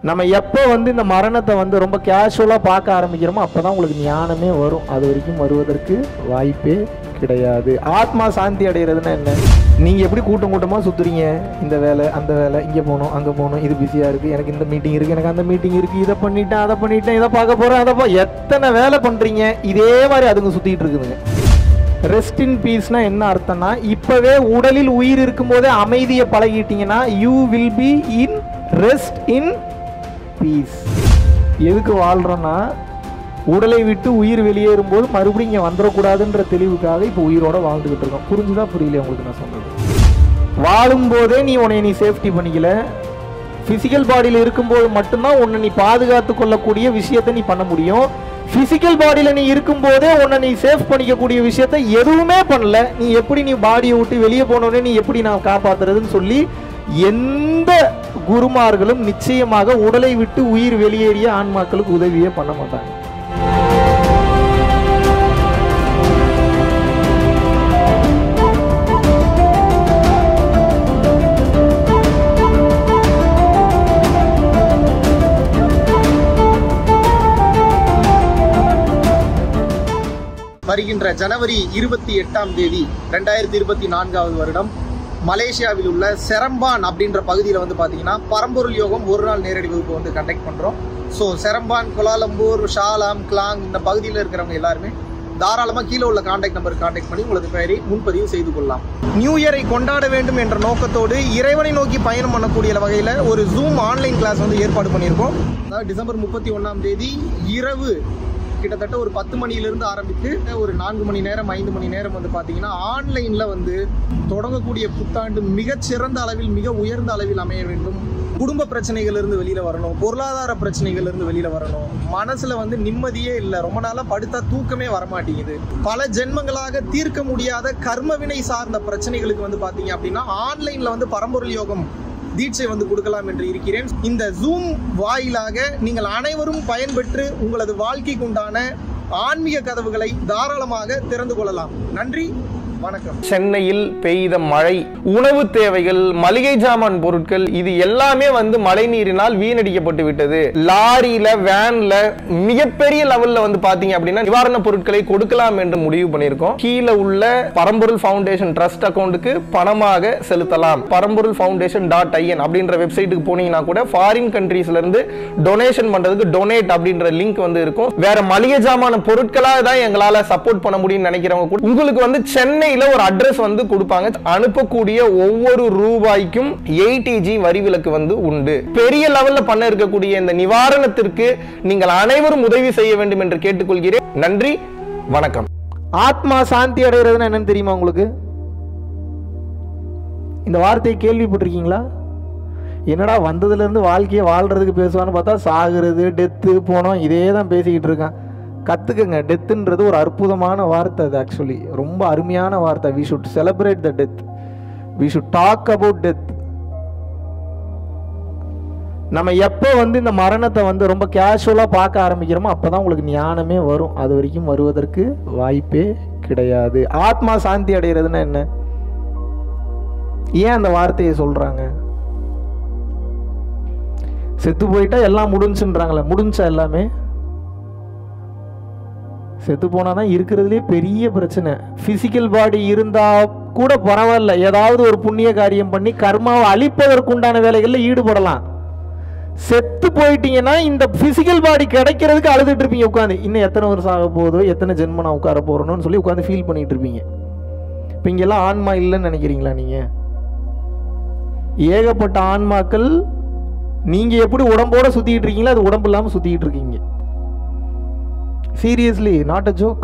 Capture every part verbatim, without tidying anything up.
நம்ம எப்போ வந்து இந்த மரணத்தை வந்து ரொம்ப கேஷுவலாக பார்க்க ஆரம்பிக்கிறோமோ அப்போ தான் உங்களுக்கு ஞானமே வரும். அது வரைக்கும் வருவதற்கு வாய்ப்பே கிடையாது. ஆத்மா சாந்தி அடைகிறதுனா என்ன? நீங்கள் எப்படி கூட்டம் கூட்டமாக சுற்றுறீங்க, இந்த வேலை அந்த வேலை, இங்கே போகணும் அங்கே போகணும், இது பிஸியாக இருக்குது, எனக்கு இந்த மீட்டிங் இருக்குது, எனக்கு அந்த மீட்டிங் இருக்குது, இதை பண்ணிட்டேன் அதை பண்ணிட்டேன், இதை பார்க்க போகிறேன் அதை பா எத்தனை வேலை பண்ணுறீங்க, இதே மாதிரி அதுங்க சுற்றிட்டு இருக்குதுங்க. ரெஸ்ட் இன் பீஸ்னா என்ன அர்த்தம்னா, இப்போவே உடலில் உயிர் இருக்கும்போதே அமைதியை பழகிட்டீங்கன்னா you will be in rest in peace. எதுக்கு வாழ்கிறோன்னா, உடலை விட்டு உயிர் வெளியேறும்போது மறுபடியும் இங்கே வந்துடக்கூடாதுன்ற தெளிவுக்காக இப்போ உயிரோட வாழ்ந்துக்கிட்டு இருக்கோம். புரிஞ்சுதான் புரியல உங்களுக்கு நான் சொன்னது? வாழும்போதே நீ உன்னை நீ சேஃப்டி பண்ணிக்கல, ஃபிசிக்கல் பாடியில் இருக்கும்போது மட்டும்தான் உன்னை நீ பாதுகாத்து கொள்ளக்கூடிய விஷயத்தை நீ பண்ண முடியும். ஃபிசிக்கல் பாடியில் நீ இருக்கும்போதே உன்னை நீ சேஃப் பண்ணிக்கக்கூடிய விஷயத்தை எதுவுமே பண்ணல, நீ எப்படி நீ பாடியை விட்டு வெளியே போனோடனே நீ எப்படி நான் காப்பாற்றுறதுன்னு சொல்லி எந்த குருமார்களும் நிச்சயமாக உடலை விட்டு உயிர் வெளியேறிய ஆன்மாக்களுக்கு உதவியே பண்ண மாட்டாங்க. வருகின்ற ஜனவரி இருபத்தி எட்டாம் தேதி ரெண்டாயிரத்தி இருபத்தி நான்காவது வருடம் மலேசியாவில் உள்ள செரம்பான் அப்படின்ற பகுதியில் வந்து பார்த்தீங்கன்னா பரம்பொருள் யோகம் ஒரு நாள் நேரடி வகுப்பு வந்து கண்டக்ட் பண்ணுறோம். So Seremban, Kuala Lumpur, Shah Alam, Klang இந்த பகுதியில் இருக்கிறவங்க எல்லாருமே தாராளமாக கீழே உள்ள கான்டாக்ட் நம்பருக்கு கான்டாக்ட் பண்ணி உங்களுக்கு பெயரை முன்பதிவு செய்து கொள்ளலாம். நியூ இயரை கொண்டாட வேண்டும் என்ற நோக்கத்தோடு இறைவனை நோக்கி பயணம் பண்ணக்கூடிய வகையில் ஒரு ஜூம் ஆன்லைன் கிளாஸ் வந்து ஏற்பாடு பண்ணியிருக்கோம். அதாவது டிசம்பர் முப்பத்தி ஒன்றாம் தேதி இரவு கிட்டத்தட்ட ஒரு பத்து மணியிலிருந்து ஆரம்பித்து ஒரு நான்கு மணி நேரம் ஐந்து மணி நேரம் வந்து பார்த்தீங்கன்னா ஆன்லைனில் வந்து தொடங்கக்கூடிய புத்தாண்டு மிகச்சிறந்த அளவில் மிக உயர்ந்த அளவில் அமைய வேண்டும். குடும்ப பிரச்சனைகளிலிருந்து வெளியில் வரணும், பொருளாதார பிரச்சனைகளிலிருந்து வெளியில் வரணும், மனசில் வந்து நிம்மதியே இல்லை, ரொம்ப நாளாக படுத்தா தூக்கமே வரமாட்டேங்குது, பல ஜென்மங்களாக தீர்க்க முடியாத கர்மவினை சார்ந்த பிரச்சனைகளுக்கு வந்து பார்த்தீங்க அப்படின்னா ஆன்லைனில் வந்து பரம்பொருள் யோகம் தீட்சை வந்து கொடுக்கலாம் என்று இருக்கிறேன். இந்த ஜூம் வாயிலாக நீங்கள் அனைவரும் பயன்பெற்று உங்களது வாழ்க்கைக்கு உண்டான ஆன்மீக கதவுகளை தாராளமாக திறந்து கொள்ளலாம். நன்றி, வணக்கம். சென்னையில் பெய்த மழை, உணவு தேவைகள், மளிகை ஜாமான் பொருட்கள் இது எல்லாமே வந்து மழை நீரினால் வீணடிக்கப்பட்டு விட்டது. லாரியில வேன்ல மிகப்பெரிய லெவல்ல வந்து பாத்தீங்க அப்படின்னா நிவாரண பொருட்களை கொடுக்கலாம் என்று முடிவு பண்ணியிருக்கோம். கீழே உள்ள பரம்பொருள் ஃபவுண்டேஷன் ட்ரஸ்ட் அக்கௌண்ட்டுக்கு பணமாக செலுத்தலாம். பரம்பொருள் ஃபவுண்டேஷன் டாட் ஐஎன் அப்படின்ற வெப்சைட்டுக்கு போனீங்கன்னா கூட ஃபாரின் கண்ட்ரீஸ்ல இருந்து டொனேஷன் பண்றதுக்கு டொனேட் அப்படின்ற லிங்க் வந்து இருக்கும். வேற மளிகை ஜாமான பொருட்களாக தான் எங்களால சப்போர்ட் பண்ண முடியும்னு நினைக்கிறவங்க கூட உங்களுக்கு வந்து சென்னை ஒரு அட்ரஸ் வந்து கொடுப்பாங்க. அனுப்பக்கூடிய ஒவ்வொரு ரூபாய்க்கும் எயிட்டி வரி விலக்கு வந்து உண்டு. பெரிய லெவல்ல பண்ண இருக்கக்கூடிய இந்த நிவாரணத்திற்கு நீங்கள் அனைவரும் உதவி செய்ய வேண்டும் என்று கேட்டுக்கொள்கிறேன். நன்றி, வணக்கம். ஆத்மா சாந்தி அடைகிறதுனா என்னன்னு தெரியுமா உங்களுக்கு? இந்த வார்த்தையை கேள்விப்பட்டிருக்கீங்களா? என்னடா வந்ததுல இருந்து வாழ்க்கையை வாழ்றதுக்கு பேசுவான்னு பார்த்தா சாகுறது, டெத்து, போனோம் இதே தான் பேசிக்கிட்டு இருக்கான். கற்றுக்குங்க, டெத்துன்றது ஒரு அற்புதமான வார்த்தை. அது ஆக்சுவலி ரொம்ப அருமையான வார்த்தை. We should celebrate the death, we should talk about death. நம்ம எப்போ வந்து இந்த மரணத்தை வந்து ரொம்ப கேஷுவலாக பார்க்க ஆரம்பிக்கிறோமோ அப்போ தான் உங்களுக்கு ஞானமே வரும். அது வரைக்கும் வருவதற்கு வாய்ப்பே கிடையாது. ஆத்மா சாந்தி அடைகிறதுனா என்ன? ஏன் அந்த வார்த்தையை சொல்கிறாங்க? செத்து போயிட்டா எல்லாம் முடிஞ்சுன்றாங்களே, முடிஞ்சா எல்லாமே? செத்து போனால் தான் இருக்கிறதுலே பெரிய பிரச்சனை. ஃபிசிக்கல் பாடி இருந்தால் கூட பரவாயில்ல, ஏதாவது ஒரு புண்ணிய காரியம் பண்ணி கர்மாவை அழிப்பதற்குண்டான வேலைகளில் ஈடுபடலாம். செத்து போயிட்டீங்கன்னா இந்த ஃபிசிக்கல் பாடி கிடைக்கிறதுக்கு அழுதுட்டு இருப்பீங்க உட்காந்து. இன்னும் எத்தனை வருஷம் ஆக போதோ, எத்தனை ஜென்மம் நான் உட்கார போகிறோன்னு சொல்லி உட்காந்து ஃபீல் பண்ணிட்டு இருப்பீங்க. இப்போ இங்கெல்லாம் ஆன்மா இல்லைன்னு நினைக்கிறீங்களா நீங்கள்? ஏகப்பட்ட ஆன்மாக்கள் நீங்கள் எப்படி உடம்போட சுற்றிக்கிட்டு இருக்கீங்களோ அது உடம்பு இல்லாமல் சுற்றிக்கிட்டு இருக்கீங்க. Seriously, not a joke.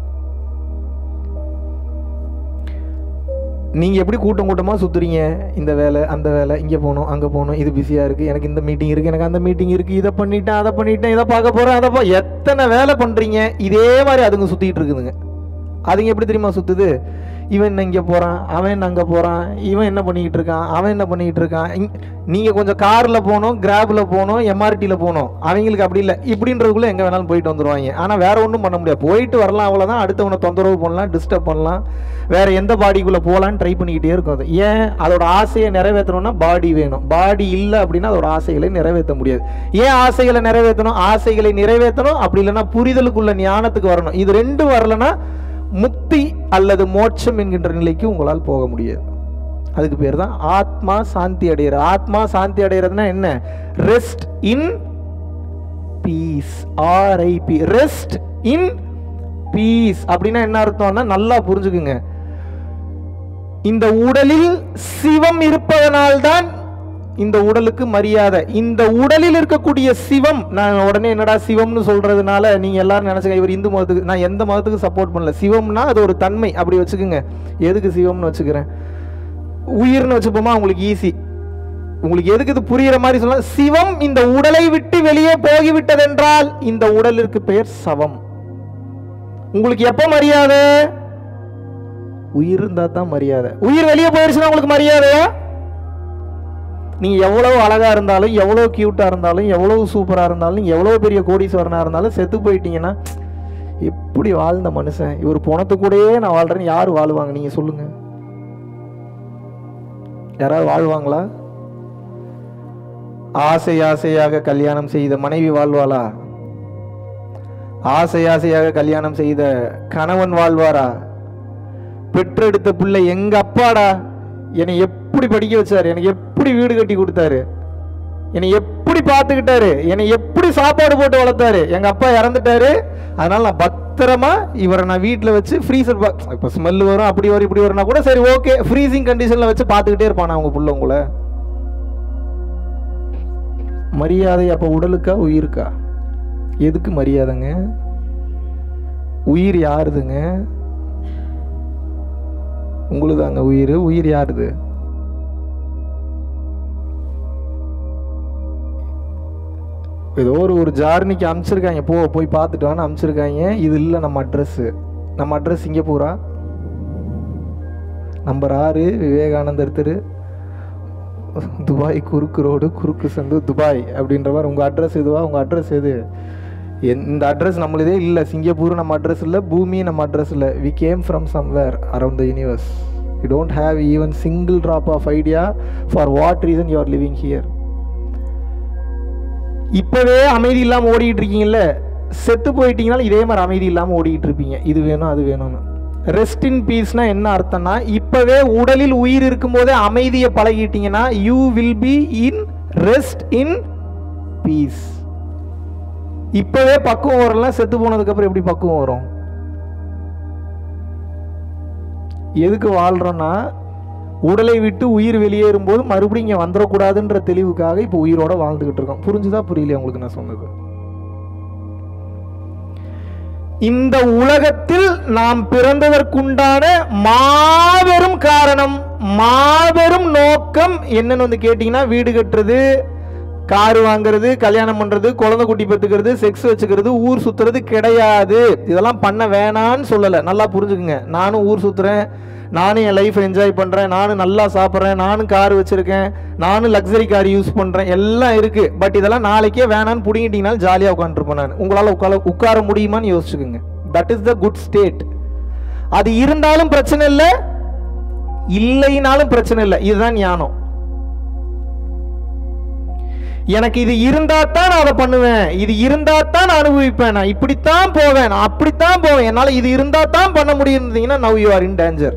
நீங்கள் எப்படி கூட்டம் கூட்டமாக சுற்றுறீங்க, இந்த வேலை அந்த வேலை, இங்கே போகணும் அங்கே போகணும், இது பிஸியாக இருக்குது, எனக்கு இந்த மீட்டிங் இருக்குது, எனக்கு அந்த மீட்டிங் இருக்குது, இதை பண்ணிட்டேன் அதை பண்ணிட்டேன், இதை பார்க்க போகிறேன் அதை பா எத்தனை வேலை பண்ணுறீங்க, இதே மாதிரி அதுங்க சுற்றிக்கிட்டு இருக்குதுங்க. அதுங்க எப்படி தெரியுமா சுற்றுது? இவன் என்ன இங்கே போகிறான், அவன் என்ன அங்கே போகிறான், இவன் என்ன பண்ணிக்கிட்டு இருக்கான், அவன் என்ன பண்ணிக்கிட்டு இருக்கான். நீங்கள் கொஞ்சம் காரில் போகணும், கிராபில் போகணும், எம்ஆர்டியில் போகணும். அவங்களுக்கு அப்படி இல்லை, இப்படின்றதுக்குள்ளே எங்கே வேணாலும் போயிட்டு வந்துடுவாங்க. ஆனால் வேறு ஒன்றும் பண்ண முடியாது. போயிட்டு வரலாம், அவ்வளோதான். அடுத்தவனை தொந்தரவு பண்ணலாம், டிஸ்டர்ப் பண்ணலாம், வேறு எந்த பாடிக்குள்ளே போகலான்னு ட்ரை பண்ணிக்கிட்டே இருக்கும். அது ஏன்? அதோட ஆசையை நிறைவேற்றணும்னா பாடி வேணும். பாடி இல்லை அப்படின்னா அதோட ஆசைகளை நிறைவேற்ற முடியாது. ஏன் ஆசைகளை நிறைவேற்றணும்? ஆசைகளை நிறைவேற்றணும், அப்படி இல்லைன்னா புரிதலுக்குள்ள ஞானத்துக்கு வரணும். இது ரெண்டும் வரலன்னா முக்தி அல்லது மோட்சம் என்கின்ற நிலைக்கு உங்களால் போக முடியாது. அதுக்கு பேர் தான் ஆத்மா சாந்தி அடைகிறது. ஆத்மா சாந்தி அடைகிறதுனா என்ன? Rest in peace. RIP, rest in peace அப்படின்னா என்ன அர்த்தம்னா நல்லா புரிஞ்சுக்குங்க. இந்த உடலில் சிவம் இருப்பதனால்தான் இந்த உடலுக்கு மரியாதை. இந்த உடலில் இருக்கக்கூடிய சிவம், நான் உடனே என்னடா சிவம்னு சொல்றதுனால நீங்க எல்லாரும் நினைச்சுக்க இவர் இந்து மதத்துக்கு, நான் எந்த மதத்துக்கு சப்போர்ட் பண்ணல. சிவம்னா அது ஒரு தன்மை, அப்படி வச்சுக்கோங்க. எதுக்கு சிவம்னு வச்சுக்கிறேன், உயிர்னு வச்சுப்போமா, உங்களுக்கு ஈஸி. உங்களுக்கு எதுக்கு இது புரியுற மாதிரி சொல்ல, சிவம் இந்த உடலை விட்டு வெளியே போகிவிட்டதென்றால் இந்த உடலிற்கு பெயர் சவம். உங்களுக்கு எப்ப மரியாதை? உயிர் இருந்தா தான் மரியாதை. உயிர் வெளியே போயிருச்சுன்னா உங்களுக்கு மரியாதையா? நீங்க எவ்வளவு அழகா இருந்தாலும், எவ்வளவு கியூட்டா இருந்தாலும், எவ்வளவு சூப்பரா இருந்தாலும், எவ்வளவு பெரிய கோடீஸ்வரனா இருந்தாலும் செத்து போயிட்டீங்கன்னா எப்படி வாழ்ந்த மனுஷன், இவர் பணத்து கூடயே நான் வாழ்றேன்னு யாரு வாழ்வாங்க? நீங்க சொல்லுங்க, யாராவது வாழ்வாங்களா? ஆசை ஆசையாக கல்யாணம் செய்த மனைவி வாழ்வாளா? ஆசை ஆசையாக கல்யாணம் செய்த கணவன் வாழ்வாரா? பெற்றெடுத்த பிள்ளை எங்க அப்பாடா என்னை எப்படி படிக்க வச்சாரு, எனக்கு எப்படி வீடு கட்டி கொடுத்தாரு, என்னை எப்படி பார்த்துக்கிட்டாரு, என்னை எப்படி சாப்பாடு போட்டு வளர்த்தாரு, எங்க அப்பா இறந்துட்டாரு, அதனால நான் பத்திரமா இவரை நான் வீட்டில் வச்சு ஃப்ரீசர் பாக்ஸ், இப்போ ஸ்மெல் வரும், அப்படி வரும் இப்படி வரும்னா கூட சரி ஓகே, ஃப்ரீசிங் கண்டிஷன்ல வச்சு பார்த்துக்கிட்டே இருப்பானா அவங்க புள்ள உங்களை? மரியாதை அப்போ உடலுக்கா உயிருக்கா? எதுக்கு மரியாதைங்க? உயிர் யாருதுங்க? உங்களுதாங்க உயிர். உயிர் யாருது? ஏதோ ஒரு ஒரு ஜார்னிக்கு அனுப்பிச்சிருக்காங்க, போ போய் பார்த்துட்டு வான்னு அனுப்பிச்சிருக்காங்க. இது இல்லை நம்ம அட்ரஸ். நம்ம அட்ரஸ் சிங்கப்பூரா, நம்பர் ஆறு விவேகானந்தர் தெரு, துபாய் குறுக்கு ரோடு, குறுக்கு சந்து, துபாய் அப்படின்ற மாதிரி. உங்கள் அட்ரஸ் எதுவா? உங்கள் அட்ரஸ் எது? இந்த அட்ரஸ் நம்மளதே இல்லை. சிங்கப்பூர் நம்ம அட்ரஸ் இல்லை, பூமி நம்ம அட்ரஸ் இல்லை. We came from somewhere around the universe. You don't have even single drop of idea for what reason you are living here. இப்போவே அமைதி இல்லாமல் ஓடிக்கிட்டு இருக்கீங்கல்ல, செத்து போயிட்டீங்கனாலும் இதே மாதிரி அமைதி இல்லாமல் ஓடிக்கிட்டு இருப்பீங்க. இது வேணும் அது வேணும்னு. ரெஸ்ட் இன் பீஸ்னா என்ன அர்த்தம்னா, இப்போவே உடலில் உயிர் இருக்கும்போதே அமைதியை பழகிட்டீங்கன்னா you will be in rest in peace. இப்பவே பக்குவம் வரலாம், செத்து போனதுக்கு அப்புறம் எப்படி பக்குவம் வரும்? எதுக்கு வாழ்றோம்னா, உடலை விட்டு உயிர் வெளியேறும் போது மறுபடியும் இங்க வந்துடக்கூடாதுன்ற தெளிவுக்காக இப்போ உயிரோட வாழ்ந்துகிட்டு இருக்கோம். புரிஞ்சுதா புரியலையா உங்களுக்கு நான் சொன்னது? இந்த உலகத்தில் நாம் பிறந்ததற்குண்டான மாபெரும் காரணம், மாபெரும் நோக்கம் என்னன்னு வந்து கேட்டீங்கன்னா, வீடு கட்டுறது, கார் வாங்குறது, கல்யாணம் பண்றது, குழந்தை குட்டி பெற்றுக்கிறது, செக்ஸ் வச்சுக்கிறது, ஊர் சுத்துறது கிடையாது. இதெல்லாம் பண்ண வேணான்னு சொல்லலை, நல்லா புரிஞ்சுக்குங்க. நானும் ஊர் சுத்துறேன், நானும் என் லைஃப் என்ஜாய் பண்றேன், நானும் நல்லா சாப்பிட்றேன், நானும் கார் வச்சிருக்கேன், நானும் லக்ஸரி கார் யூஸ் பண்றேன், எல்லாம் இருக்கு. பட் இதெல்லாம் நாளைக்கே வேணான்னு புடிங்கிட்டீங்கனாலும் ஜாலியாக உட்காந்துருப்பேன் நான். உங்களால் உட்கார உட்கார முடியுமான்னு யோசிச்சுக்குங்க. That is the good state. அது இருந்தாலும் பிரச்சனை இல்லை, இல்லைனாலும் பிரச்சனை இல்லை. இதுதான் ஞானம். எனக்கு இது இருந்தா தான் நான் அதை பண்ணுவேன், இது இருந்தா தான் நான் அனுபவிப்பேன், நான் இப்படித்தான் போவேன், நான் அப்படித்தான் போவேன், என்னால இது இருந்தா தான் பண்ண முடியும்னா now you are in danger.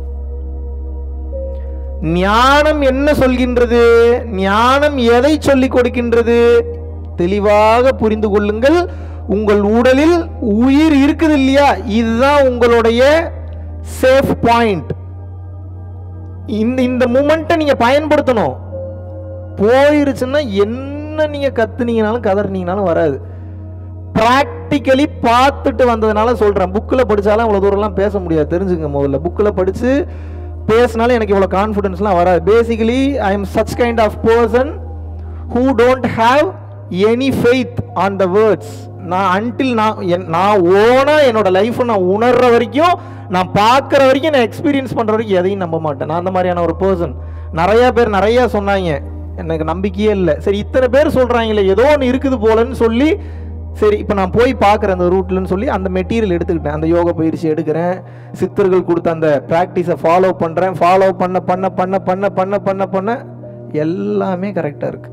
ஞானம் என்ன சொல்கின்றது? ஞானம் எதை சொல்லிக் கொடுக்கின்றது? தெளிவாக புரிந்து கொள்ளுங்கள். உங்கள் உடலில் உயிர் இருக்குது இல்லையா, இதுதான் உங்களுடைய சேஃப் பாயிண்ட். இந்த இந்த மூமெண்ட்டை நீங்க பயன்படுத்தணும். போயிருச்சுன்னா என்ன நீங்க கத்துனீங்கனாலும் கதறினீங்கனாலும் வராது. பிராக்டிக்கலி பார்த்துட்டு வந்ததுனால சொல்றேன். புக்கில் படிச்சாலும் இவ்வளவு தூரம்லாம் பேச முடியாது, தெரிஞ்சுங்க. முதல்ல புக்கில் படிச்சு பேசினாலும் எனக்கு இவ்வளவு கான்ஃபிடன்ஸ்லாம் வராது. Basically I am such kind of person who don't have any faith on the words. நான் அன்டில் நான் என் நான் ஓனாக என்னோட லைஃப்பை நான் உணர்ற வரைக்கும், நான் பார்க்குற வரைக்கும், நான் எக்ஸ்பீரியன்ஸ் பண்ணுற வரைக்கும் எதையும் நம்ப மாட்டேன். நான் அந்த மாதிரியான ஒரு பர்சன். நிறையா பேர் நிறையா சொன்னாங்க, எனக்கு நம்பிக்கையே இல்லை. சரி, இத்தனை பேர் சொல்கிறாங்களே ஏதோ ஒன்று இருக்குது போலன்னு சொல்லி, சரி இப்போ நான் போய் பார்க்குறேன் அந்த ரூட்லன்னு சொல்லி அந்த மெட்டீரியல் எடுத்துக்கிட்டேன். அந்த யோகா பயிற்சி எடுக்கிறேன், சித்தர்கள் கொடுத்த அந்த ப்ராக்டிஸை ஃபாலோ பண்ணுறேன். ஃபாலோ பண்ண பண்ண பண்ண பண்ண பண்ண பண்ண பண்ண எல்லாமே கரெக்டாக இருக்கு.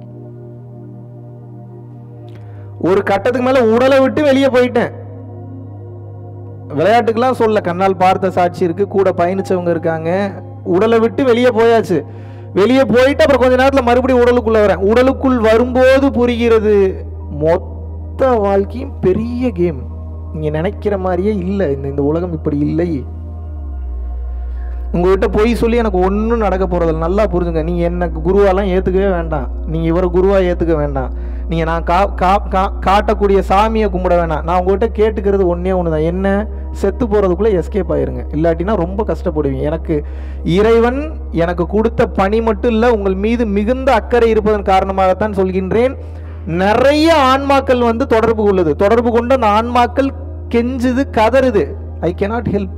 ஒரு கட்டத்துக்கு மேலே உடலை விட்டு வெளியே போயிட்டேன். விளையாட்டுக்கெல்லாம் சொல்ல, கண்ணால் பார்த்த சாட்சி இருக்கு, கூட பயணிச்சவங்க இருக்காங்க. உடலை விட்டு வெளியே போயாச்சு. வெளியே போயிட்டு அப்புறம் கொஞ்ச நேரத்தில் மறுபடியும் உடலுக்குள்ள வரேன். உடலுக்குள் வரும்போது புரிகிறது, மொத்த வாழ்க்கையும் பெரிய கேம். நீங்க நினைக்கிற மாதிரியே இல்லை. இந்த இந்த உலகம் இப்படி இல்லை. உங்ககிட்ட போய் சொல்லி எனக்கு ஒன்றும் நடக்க போறதில்ல. நல்லா புரிஞ்சுங்க. நீங்க எனக்கு குருவாலாம் ஏத்துக்கவே வேண்டாம். நீங்க இவரை குருவா ஏத்துக்க வேண்டாம். நீங்க நான் கா கா காட்டக்கூடிய சாமியை கும்பிட வேணாம். நான் உங்ககிட்ட கேட்டுக்கிறது ஒன்னே ஒன்று தான், என்ன செத்து போறதுக்குள்ள எஸ்கேப் ஆயிருங்க. இல்லாட்டினா ரொம்ப கஷ்டப்படுவீங்க. எனக்கு இறைவன் எனக்கு கொடுத்த பணி மட்டும் இல்லை, உங்கள் மீது மிகுந்த அக்கறை இருப்பதன் காரணமாகத்தான் சொல்கின்றேன். நிறைய ஆன்மாக்கள் வந்து தொடர்பு கொள்ளுது. தொடர்பு கொண்டு அந்த ஆன்மாக்கள் கெஞ்சுது, கதறுது. I cannot help.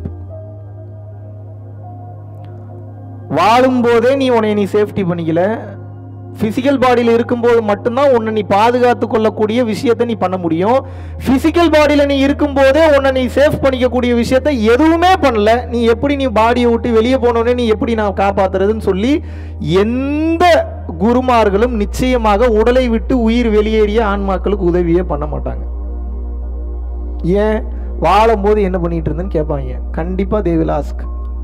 வாழும் போதே நீ உன்னை நீ சேஃப்டி பண்ணிக்கல. பிசிக்கல் பாடியில் இருக்கும்போது மட்டும்தான் உன்னை நீ பாதுகாத்து கொள்ளக்கூடிய விஷயத்தை நீ பண்ண முடியும். பிசிக்கல் பாடியில் நீ இருக்கும் போதே உன்னை நீ சேஃப் பண்ணிக்கக்கூடிய விஷயத்தை எதுவுமே பண்ணல. நீ எப்படி நீ பாடியை விட்டு வெளியே போனோடனே நீ எப்படி நான் காப்பாத்துறதுன்னு சொல்லி எந்த குருமார்களும் நிச்சயமாக உடலை விட்டு உயிர் வெளியேறிய ஆன்மாக்களுக்கு உதவியே பண்ண மாட்டாங்க. ஏன்? வாழும் போது என்ன பண்ணிட்டு இருந்தேன்னு கேட்பாங்க. கண்டிப்பா they will ask.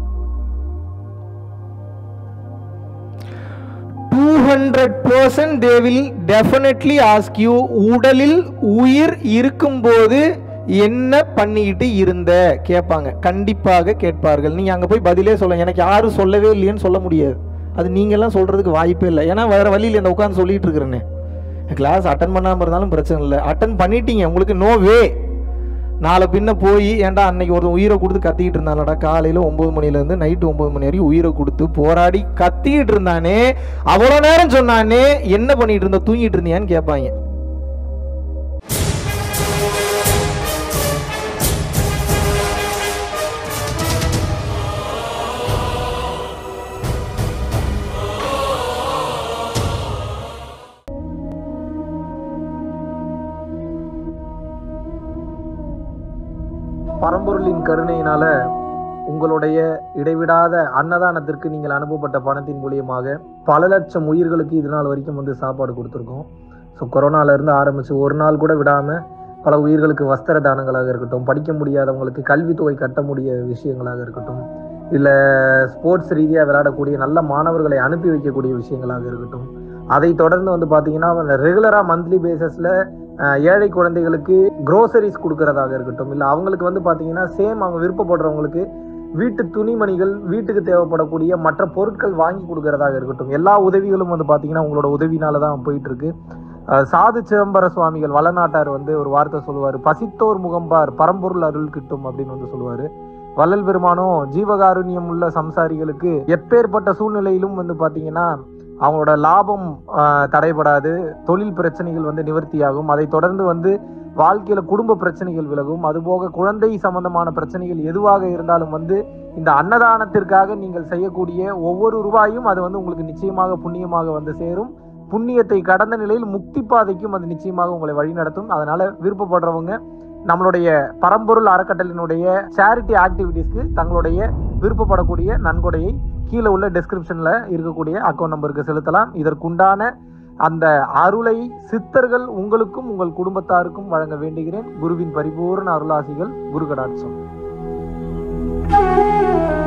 two hundred percent they will definitely ask you, உடலில் உயிர் இருக்கும்போது என்ன பண்ணிக்கிட்டு இருந்த கேட்பாங்க. கண்டிப்பாக கேட்பார்கள். நீங்க அங்க போய் பதிலே சொல்ல, எனக்கு யாரும் சொல்லவே இல்லையேன்னு சொல்ல முடியாது. அது நீங்கள்லாம் சொல்றதுக்கு வாய்ப்பே இல்லை. ஏன்னா வேற வழியில் இந்த உட்காந்து சொல்லிட்டு இருக்கிறேன்னு. கிளாஸ் அட்டன் பண்ணாமல் இருந்தாலும் பிரச்சனை இல்லை. அட்டன் பண்ணிட்டீங்க, உங்களுக்கு நோ வே. நாளை பின்ன போய் ஏன்டா அன்னைக்கு ஒரு உயிரை கொடுத்து கத்திக்கிட்டு இருந்தானடா, காலையில் ஒம்பது மணிலேருந்து நைட்டு ஒம்பது மணி வரைக்கும் உயிரை கொடுத்து போராடி கத்திக்கிட்டு இருந்தானே, அவ்வளோ நேரம் சொன்னானே, என்ன பண்ணிட்டு இருந்த, தூங்கிட்டு இருந்தியான்னு கேட்பாங்க. பரம்பொருளின் கருணையினால உங்களுடைய இடைவிடாத அன்னதானத்திற்கு நீங்கள் அனுப்பப்பட்ட பணத்தின் மூலியமாக பல லட்சம் உயிர்களுக்கு இது நாள் வரைக்கும் வந்து சாப்பாடு கொடுத்துருக்கோம். ஸோ கொரோனாலேருந்து ஆரம்பித்து ஒரு நாள் கூட விடாமல் பல உயிர்களுக்கு வஸ்திர தானங்களாக இருக்கட்டும், படிக்க முடியாதவங்களுக்கு கல்வித்தொகை கட்ட முடிய விஷயங்களாக இருக்கட்டும், இல்லை ஸ்போர்ட்ஸ் ரீதியாக விளையாடக்கூடிய நல்ல மாணவர்களை அனுப்பி வைக்கக்கூடிய விஷயங்களாக இருக்கட்டும், அதை தொடர்ந்து வந்து பார்த்தீங்கன்னா ரெகுலராக மந்த்லி பேசிஸில் ஏழை குழந்தைகளுக்கு க்ரோசரிஸ் கொடுக்கறதாக இருக்கட்டும், இல்லை அவங்களுக்கு வந்து பார்த்தீங்கன்னா சேம் அவங்க விருப்பப்படுறவங்களுக்கு வீட்டு துணிமணிகள், வீட்டுக்கு தேவைப்படக்கூடிய மற்ற பொருட்கள் வாங்கி கொடுக்கறதாக இருக்கட்டும், எல்லா உதவிகளும் வந்து பார்த்தீங்கன்னா உங்களோட உதவினால தான் போயிட்டு இருக்கு. சாது சிதம்பர சுவாமிகள் வளநாட்டார் வந்து ஒரு வார்த்தை சொல்லுவார், பசித்தோர் முகம்பார் பரம்பொருள் அருள் கிட்டும் அப்படின்னு வந்து சொல்லுவார். வள்ளல் பெருமானும் ஜீவகாருண்யம் உள்ள சம்சாரிகளுக்கு எப்பேற்பட்ட சூழ்நிலையிலும் வந்து பார்த்தீங்கன்னா அவங்களோட லாபம் தடைபடாது, தொழில் பிரச்சனைகள் வந்து நிவர்த்தியாகும், அதை தொடர்ந்து வந்து வாழ்க்கையில குடும்ப பிரச்சனைகள் விலகும், அதுபோக குழந்தை சம்பந்தமான பிரச்சனைகள் எதுவாக இருந்தாலும் வந்து இந்த அன்னதானத்திற்காக நீங்கள் செய்யக்கூடிய ஒவ்வொரு ரூபாயும் அது வந்து உங்களுக்கு நிச்சயமாக புண்ணியமாக வந்து சேரும். புண்ணியத்தை கடந்த நிலையில் முக்தி பாதைக்கும் அது நிச்சயமாக உங்களை வழிநடத்தும். அதனால விருப்பப்படுறவங்க நம்மளுடைய பரம்பொருள் அறக்கட்டளினுடைய சேரிட்டி ஆக்டிவிட்டீஸ்க்கு தங்களுடைய விருப்பப்படக்கூடிய நன்கொடையை கீழே உள்ள டெஸ்கிரிப்ஷன்ல இருக்கக்கூடிய அக்கௌண்ட் நம்பருக்கு செலுத்தலாம். இதற்குண்டான அந்த அருளை சித்தர்கள் உங்களுக்கும் உங்கள் குடும்பத்தாருக்கும் வழங்க வேண்டுகிறேன். குருவின் பரிபூர்ண அருளாசிகள். குரு கடாட்சம்.